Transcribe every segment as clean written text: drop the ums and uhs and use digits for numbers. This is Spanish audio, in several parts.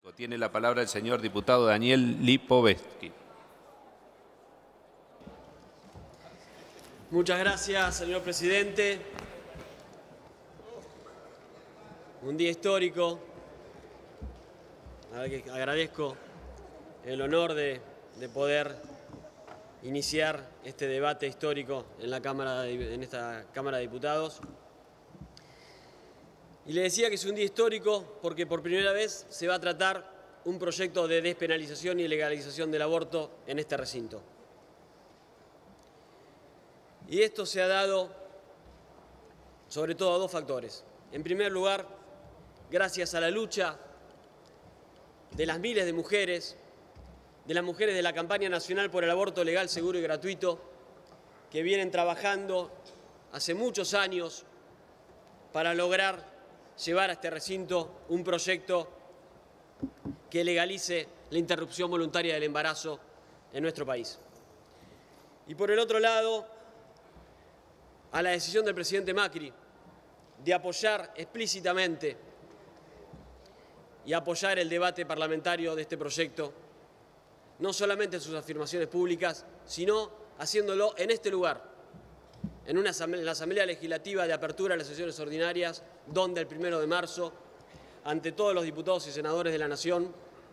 Tiene la palabra el señor diputado Daniel Lipovetsky. Muchas gracias, señor presidente. Un día histórico. Agradezco el honor de poder iniciar este debate histórico en esta Cámara de Diputados. Y le decía que es un día histórico porque por primera vez se va a tratar un proyecto de despenalización y legalización del aborto en este recinto. Y esto se ha dado sobre todo a dos factores. En primer lugar, gracias a la lucha de las miles de mujeres, de las mujeres de la Campaña Nacional por el Aborto Legal, Seguro y Gratuito, que vienen trabajando hace muchos años para lograr llevar a este recinto un proyecto que legalice la interrupción voluntaria del embarazo en nuestro país. Y por el otro lado, a la decisión del presidente Macri de apoyar explícitamente y apoyar el debate parlamentario de este proyecto, no solamente en sus afirmaciones públicas, sino haciéndolo en este lugar, en la Asamblea Legislativa de apertura de las sesiones ordinarias, donde el 1 de marzo, ante todos los diputados y senadores de la Nación,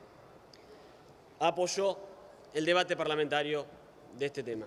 apoyó el debate parlamentario de este tema.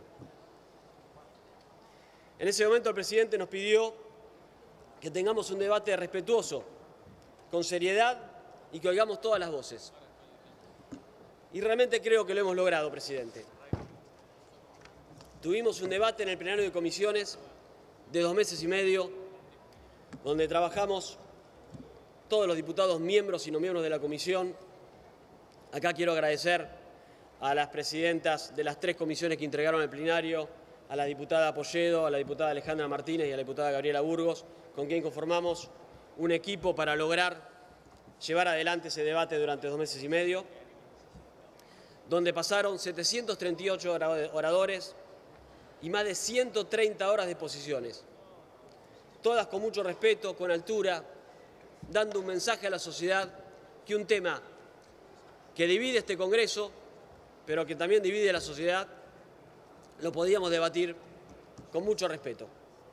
En ese momento el presidente nos pidió que tengamos un debate respetuoso, con seriedad y que oigamos todas las voces. Y realmente creo que lo hemos logrado, presidente. Tuvimos un debate en el plenario de comisiones de 2 meses y medio, donde trabajamos todos los diputados miembros y no miembros de la comisión. Acá quiero agradecer a las presidentas de las 3 comisiones que integraron el plenario, a la diputada Polledo, a la diputada Alejandra Martínez y a la diputada Gabriela Burgos, con quien conformamos un equipo para lograr llevar adelante ese debate durante 2 meses y medio, donde pasaron 738 oradores y más de 130 horas de exposiciones, todas con mucho respeto, con altura, dando un mensaje a la sociedad que un tema que divide este Congreso, pero que también divide a la sociedad, lo podíamos debatir con mucho respeto.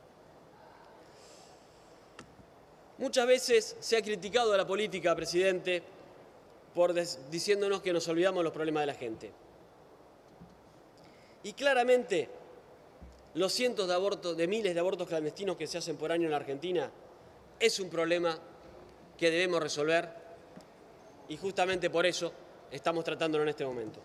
Muchas veces se ha criticado a la política, presidente, diciéndonos que nos olvidamos de los problemas de la gente. Y claramente, los cientos de miles de abortos clandestinos que se hacen por año en la Argentina es un problema que debemos resolver y justamente por eso estamos tratándolo en este momento.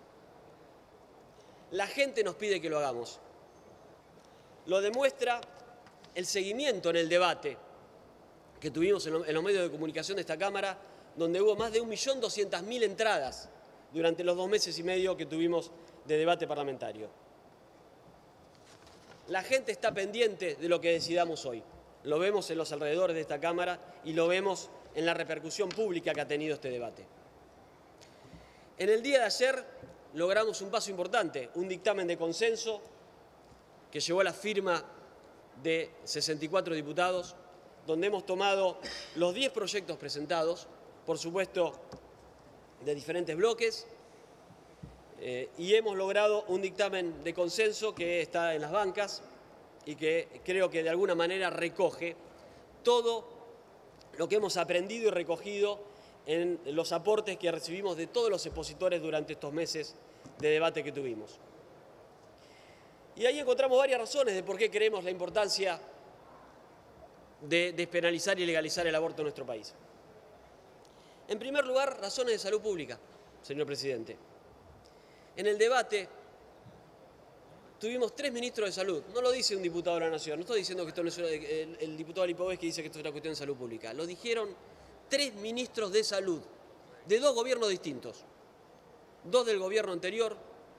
La gente nos pide que lo hagamos. Lo demuestra el seguimiento en el debate que tuvimos en los medios de comunicación de esta Cámara, donde hubo más de 1.200.000 entradas durante los 2 meses y medio que tuvimos de debate parlamentario. La gente está pendiente de lo que decidamos hoy. Lo vemos en los alrededores de esta Cámara y lo vemos en la repercusión pública que ha tenido este debate. En el día de ayer logramos un paso importante, un dictamen de consenso que llevó a la firma de 64 diputados, donde hemos tomado los 10 proyectos presentados, por supuesto de diferentes bloques, y hemos logrado un dictamen de consenso que está en las bancas y que creo que de alguna manera recoge todo lo que hemos aprendido y recogido en los aportes que recibimos de todos los expositores durante estos meses de debate que tuvimos. Y ahí encontramos varias razones de por qué creemos la importancia de despenalizar y legalizar el aborto en nuestro país. En primer lugar, razones de salud pública, señor presidente. En el debate tuvimos 3 ministros de salud. No lo dice un diputado de la Nación, no estoy diciendo que esto no es el diputado Lipovetsky dice que esto es una cuestión de salud pública. Lo dijeron 3 ministros de salud, de 2 gobiernos distintos. 2 del gobierno anterior,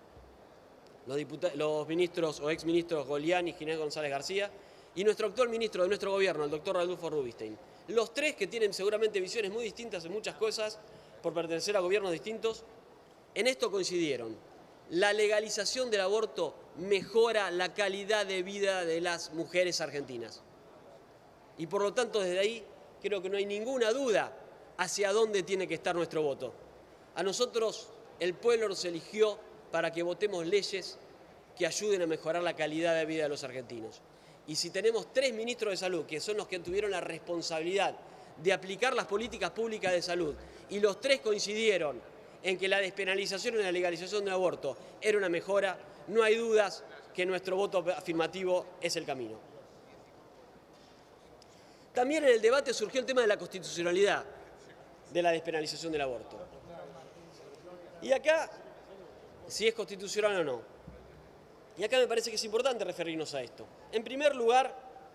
los ministros o exministros Golián y Ginés González García, y nuestro actual ministro de nuestro gobierno, el doctor Randolfo Rubinstein. Los 3 que tienen seguramente visiones muy distintas en muchas cosas, por pertenecer a gobiernos distintos, en esto coincidieron. La legalización del aborto mejora la calidad de vida de las mujeres argentinas. Y por lo tanto, desde ahí, creo que no hay ninguna duda hacia dónde tiene que estar nuestro voto. A nosotros el pueblo nos eligió para que votemos leyes que ayuden a mejorar la calidad de vida de los argentinos. Y si tenemos 3 ministros de salud, que son los que tuvieron la responsabilidad de aplicar las políticas públicas de salud, y los 3 coincidieron en que la despenalización y la legalización del aborto era una mejora, no hay dudas que nuestro voto afirmativo es el camino. También en el debate surgió el tema de la constitucionalidad de la despenalización del aborto. Y acá, si es constitucional o no. Y acá me parece que es importante referirnos a esto. En primer lugar,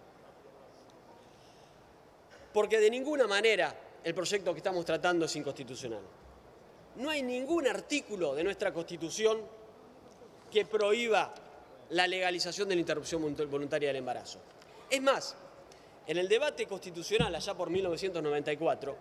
porque de ninguna manera el proyecto que estamos tratando es inconstitucional. No hay ningún artículo de nuestra Constitución que prohíba la legalización de la interrupción voluntaria del embarazo. Es más, en el debate constitucional, allá por 1994,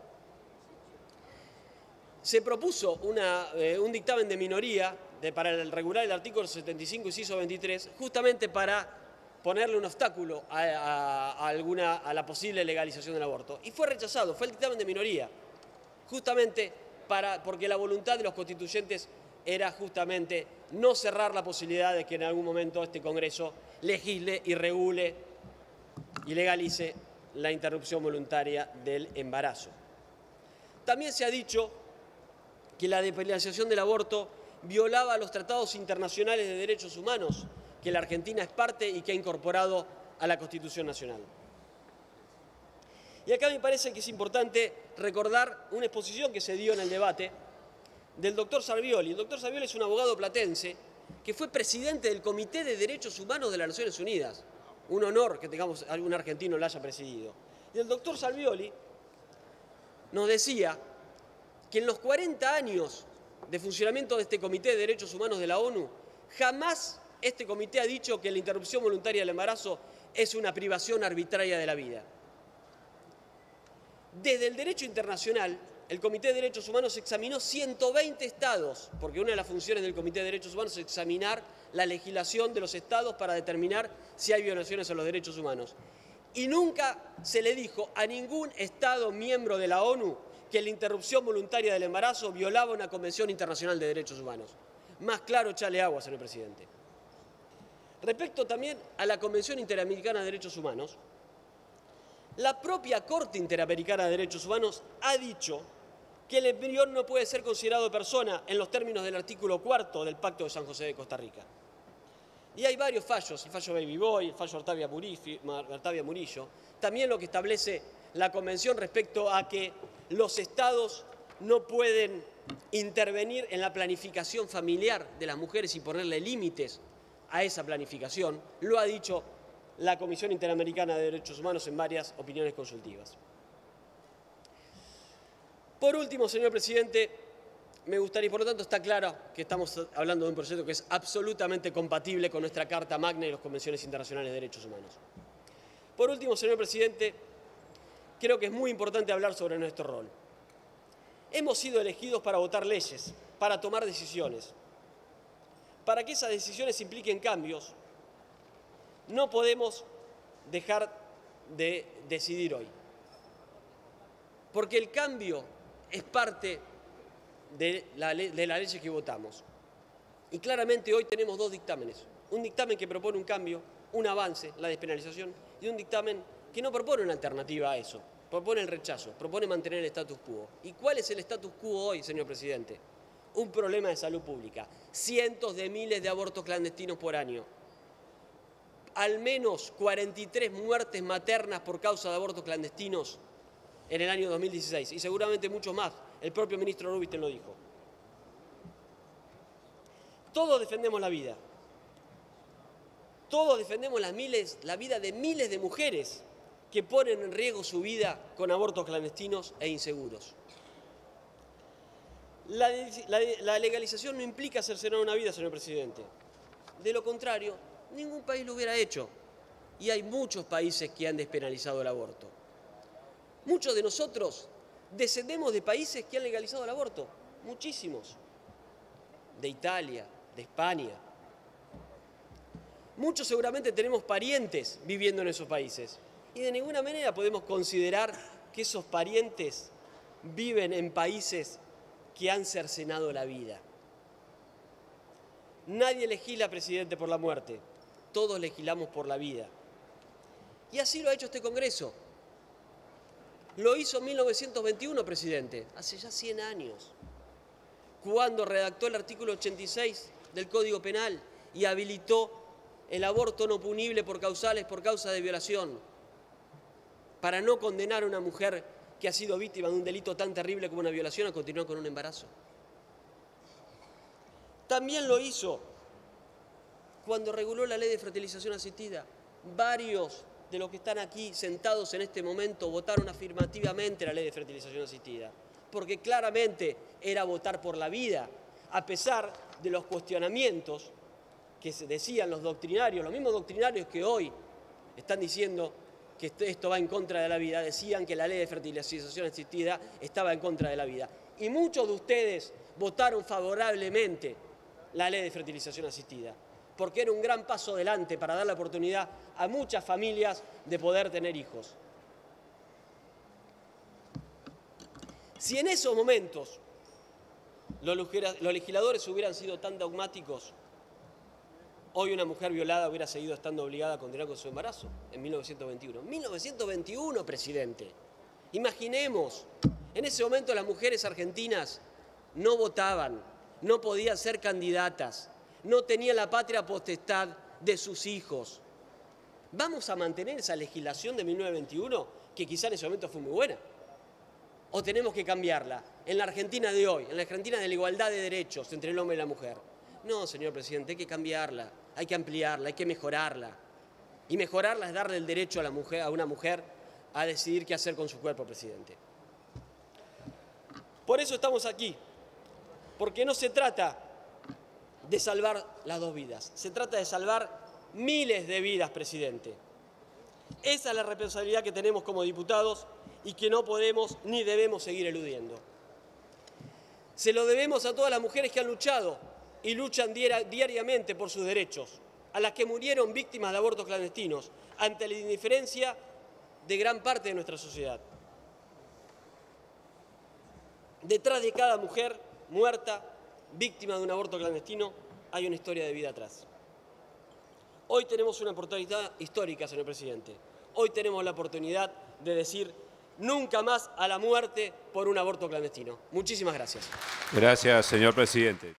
se propuso un dictamen de minoría para regular el artículo 75 inciso 23, justamente para ponerle un obstáculo a la posible legalización del aborto. Y fue rechazado, fue el dictamen de minoría, justamente porque la voluntad de los constituyentes era justamente no cerrar la posibilidad de que en algún momento este Congreso legisle y regule y legalice la interrupción voluntaria del embarazo. También se ha dicho que la despenalización del aborto violaba los tratados internacionales de derechos humanos que la Argentina es parte y que ha incorporado a la Constitución Nacional. Y acá me parece que es importante recordar una exposición que se dio en el debate del doctor Sarvioli. El doctor Sarvioli es un abogado platense que fue presidente del Comité de Derechos Humanos de las Naciones Unidas. Un honor que tengamos algún argentino lo haya presidido. Y el doctor Sarvioli nos decía que en los 40 años de funcionamiento de este Comité de Derechos Humanos de la ONU, jamás este comité ha dicho que la interrupción voluntaria del embarazo es una privación arbitraria de la vida. Desde el derecho internacional, el Comité de Derechos Humanos examinó 120 estados, porque una de las funciones del Comité de Derechos Humanos es examinar la legislación de los estados para determinar si hay violaciones a los derechos humanos. Y nunca se le dijo a ningún estado miembro de la ONU que la interrupción voluntaria del embarazo violaba una Convención Internacional de Derechos Humanos. Más claro, echale agua, señor presidente. Respecto también a la Convención Interamericana de Derechos Humanos, la propia Corte Interamericana de Derechos Humanos ha dicho que el embrión no puede ser considerado persona en los términos del artículo 4 del Pacto de San José de Costa Rica. Y hay varios fallos, el fallo Baby Boy, el fallo Artavia Murillo, también lo que establece la Convención respecto a que los estados no pueden intervenir en la planificación familiar de las mujeres y ponerle límites a esa planificación, lo ha dicho la Comisión Interamericana de Derechos Humanos en varias opiniones consultivas. Por último, señor presidente, me gustaría, y por lo tanto está claro que estamos hablando de un proyecto que es absolutamente compatible con nuestra Carta Magna y las convenciones internacionales de derechos humanos. Por último, señor presidente, creo que es muy importante hablar sobre nuestro rol. Hemos sido elegidos para votar leyes, para tomar decisiones. Para que esas decisiones impliquen cambios, no podemos dejar de decidir hoy. Porque el cambio es parte de las leyes que votamos. Y claramente hoy tenemos 2 dictámenes. Un dictamen que propone un cambio, un avance, la despenalización, y un dictamen que no propone una alternativa a eso, propone el rechazo, propone mantener el status quo. ¿Y cuál es el status quo hoy, señor presidente? Un problema de salud pública. Cientos de miles de abortos clandestinos por año. Al menos 43 muertes maternas por causa de abortos clandestinos en el año 2016. Y seguramente muchos más. El propio ministro Rubinstein lo dijo. Todos defendemos la vida. Todos defendemos la vida de miles de mujeres que ponen en riesgo su vida con abortos clandestinos e inseguros. La legalización no implica cercenar una vida, señor presidente. De lo contrario, ningún país lo hubiera hecho. Y hay muchos países que han despenalizado el aborto. Muchos de nosotros descendemos de países que han legalizado el aborto. Muchísimos. De Italia, de España. Muchos seguramente tenemos parientes viviendo en esos países. Y de ninguna manera podemos considerar que esos parientes viven en países que han cercenado la vida. Nadie legisla, presidente, por la muerte. Todos legislamos por la vida. Y así lo ha hecho este Congreso. Lo hizo en 1921, presidente, hace ya 100 años, cuando redactó el artículo 86 del Código Penal y habilitó el aborto no punible por causa de violación, para no condenar a una mujer que ha sido víctima de un delito tan terrible como una violación a continuar con un embarazo. También lo hizo cuando reguló la ley de fertilización asistida. Varios de los que están aquí sentados en este momento votaron afirmativamente la ley de fertilización asistida, porque claramente era votar por la vida, a pesar de los cuestionamientos que se decían los doctrinarios, los mismos doctrinarios que hoy están diciendo que esto va en contra de la vida, decían que la ley de fertilización asistida estaba en contra de la vida. Y muchos de ustedes votaron favorablemente la ley de fertilización asistida, porque era un gran paso adelante para dar la oportunidad a muchas familias de poder tener hijos. Si en esos momentos los legisladores hubieran sido tan dogmáticos, hoy una mujer violada hubiera seguido estando obligada a continuar con su embarazo, en 1921. 1921, presidente. Imaginemos, en ese momento las mujeres argentinas no votaban, no podían ser candidatas, no tenían la patria potestad de sus hijos. ¿Vamos a mantener esa legislación de 1921, que quizá en ese momento fue muy buena? ¿O tenemos que cambiarla en la Argentina de hoy, en la Argentina de la igualdad de derechos entre el hombre y la mujer? No, señor presidente, hay que cambiarla, hay que ampliarla, hay que mejorarla. Y mejorarla es darle el derecho a una mujer a decidir qué hacer con su cuerpo, presidente. Por eso estamos aquí, porque no se trata de salvar las dos vidas, se trata de salvar miles de vidas, presidente. Esa es la responsabilidad que tenemos como diputados y que no podemos ni debemos seguir eludiendo. Se lo debemos a todas las mujeres que han luchado y luchan diariamente por sus derechos, a las que murieron víctimas de abortos clandestinos, ante la indiferencia de gran parte de nuestra sociedad. Detrás de cada mujer muerta, víctima de un aborto clandestino, hay una historia de vida atrás. Hoy tenemos una oportunidad histórica, señor presidente. Hoy tenemos la oportunidad de decir nunca más a la muerte por un aborto clandestino. Muchísimas gracias. Gracias, señor presidente.